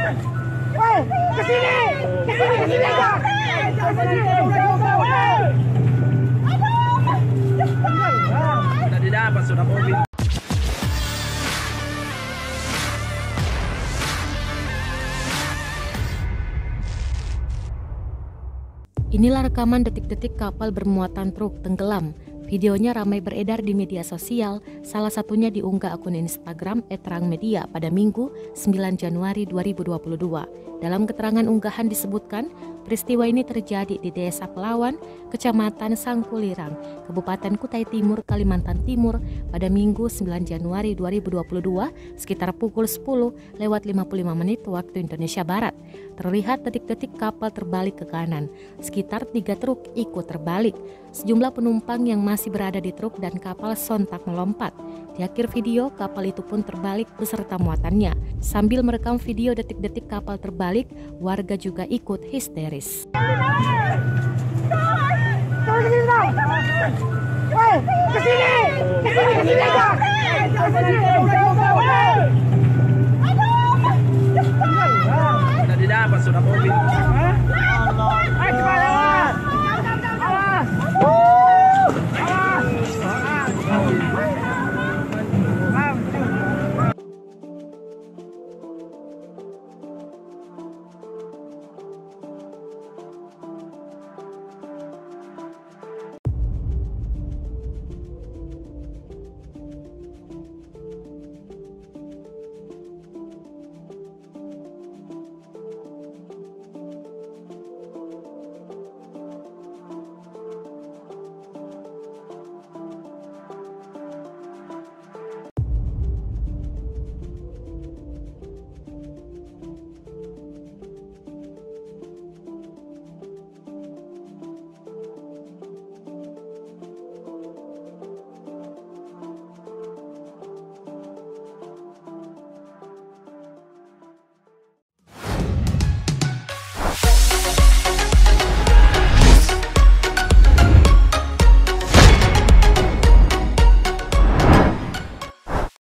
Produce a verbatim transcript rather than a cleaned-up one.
Woi, ke sini. Ke sini, ke sini aja. Sudah didapat, sudah mobil. Inilah rekaman detik-detik kapal bermuatan truk tenggelam. Videonya ramai beredar di media sosial, salah satunya diunggah akun Instagram et terang media pada Minggu sembilan Januari dua ribu dua puluh dua. Dalam keterangan unggahan disebutkan, peristiwa ini terjadi di Desa Pelawan, Kecamatan Sangkulirang, Kabupaten Kutai Timur, Kalimantan Timur pada Minggu sembilan Januari dua ribu dua puluh dua sekitar pukul sepuluh lewat lima puluh lima menit waktu Indonesia Barat. Terlihat detik-detik kapal terbalik ke kanan. Sekitar tiga truk ikut terbalik. Sejumlah penumpang yang masih berada di truk dan kapal sontak melompat. Di akhir video, kapal itu pun terbalik beserta muatannya. Sambil merekam video detik-detik kapal terbalik, warga juga ikut histeris. Woi, ke sini. Ke sini, ke sini aja.